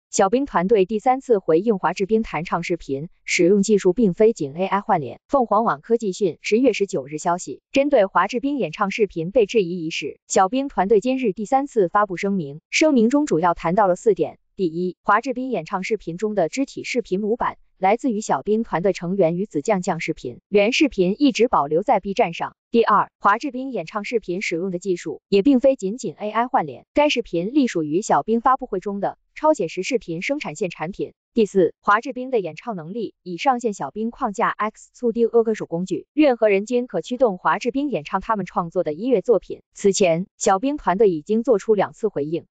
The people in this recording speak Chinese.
小冰团队第3次回应华智冰弹唱视频使用技术并非仅 AI 换脸。凤凰网科技讯10月19日消息，针对华智冰演唱视频被质疑一事，小冰团队今日第3次发布声明，声明中主要谈到了4点。第一，华智冰演唱视频中的肢体视频模板来自于小冰团队成员与子酱酱视频，原视频一直保留在 B 站上。第二，华智冰演唱视频使用的技术也并非仅 AI 换脸，该视频隶属于小冰发布会中的超写实视频生产线产品。第四，华智冰的演唱能力已上线小冰框架 X2D 歌手工具，任何人均可驱动华智冰演唱他们创作的音乐作品。此前，小冰团队已经做出2次回应，